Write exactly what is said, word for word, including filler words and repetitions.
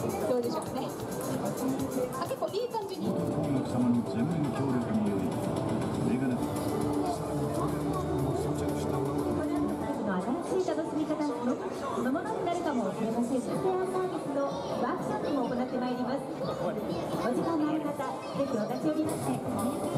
どうでしょうかね。あ、結構いい感じに。 お客様の全面協力によりメガネ新しい楽しみ方そのものになるかもしれません。スペアサービスのワークショップも行ってまいります。お時間のある方、ぜひお立ち寄りなさい。